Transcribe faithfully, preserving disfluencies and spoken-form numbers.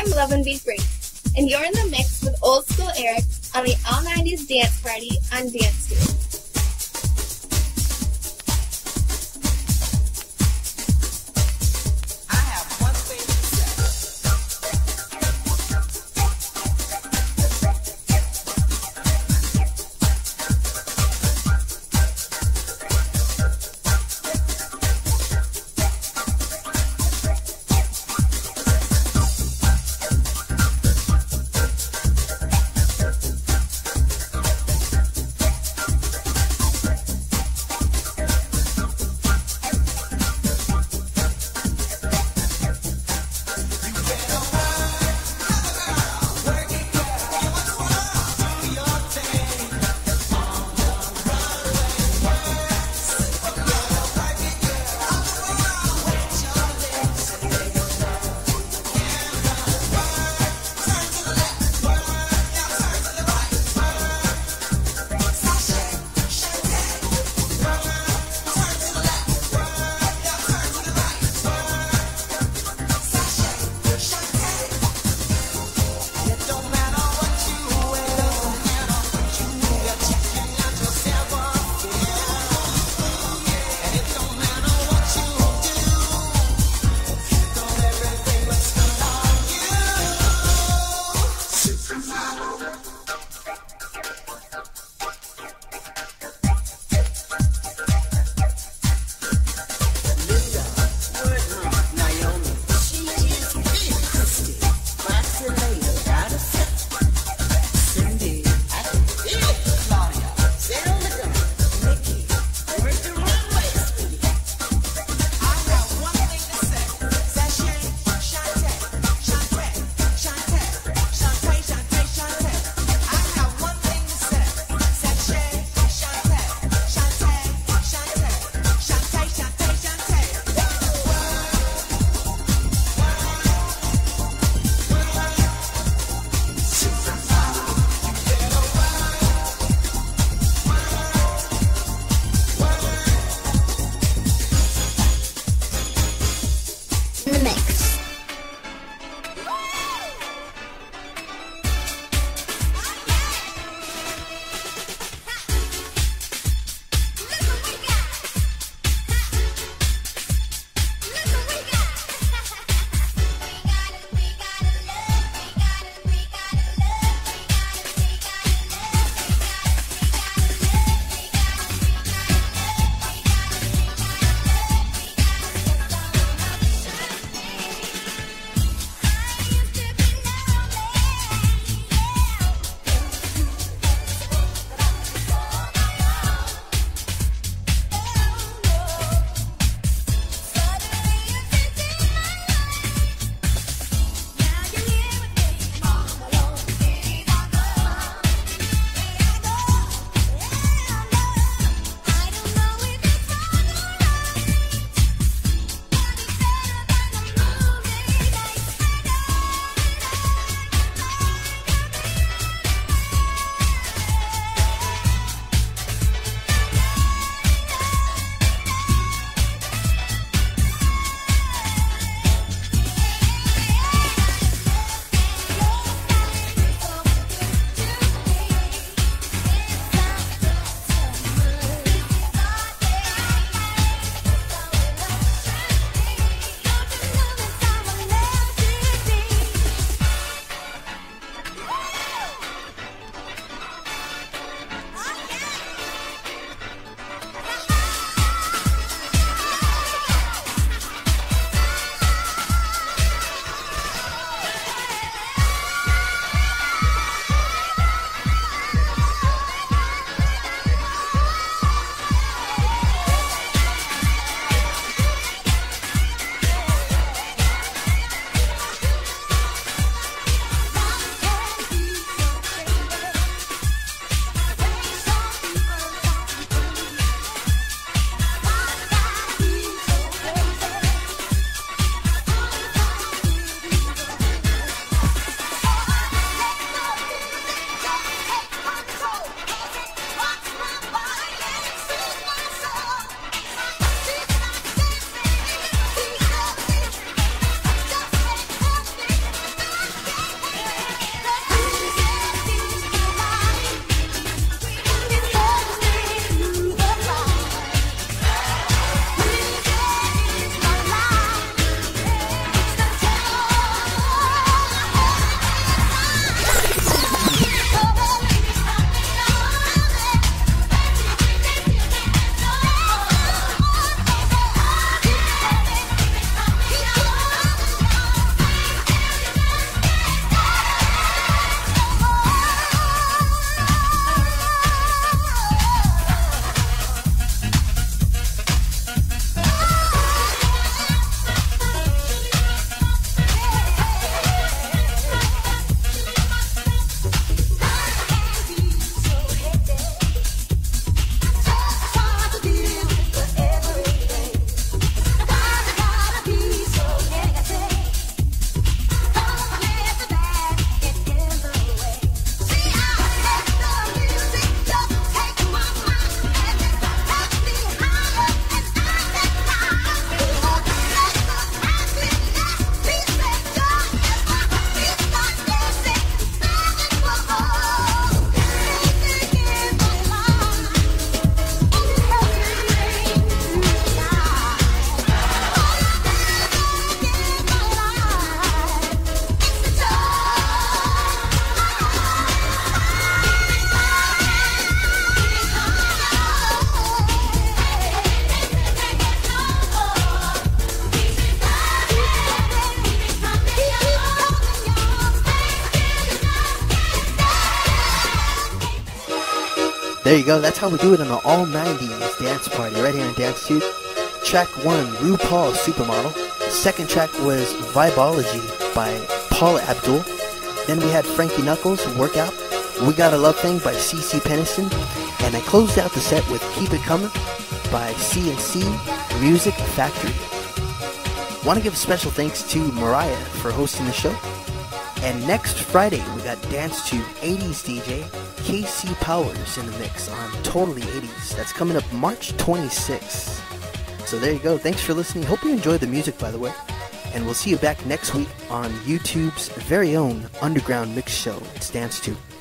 I'm Lovin' Be Free, and you're in the mix with Old School Eric on the All nineties Dance Party on DanceTube. There you go. That's how we do it on the all nineties dance party right here on DanceTube. Track one, RuPaul's Supermodel. Second track was Vibology by Paula Abdul. Then we had Frankie Knuckles, Workout. We Got a Love Thing by C C Peniston. And I closed out the set with Keep It Comin' by C and C Music Factory. Want to give special thanks to Mariah for hosting the show. And next Friday, we got DanceTube eighties D J K C Powers in the mix on Totally eighties. That's coming up March twenty-sixth. So there you go. Thanks for listening. Hope you enjoyed the music, by the way. And we'll see you back next week on YouTube's very own Underground Mix Show. It's DanceTube.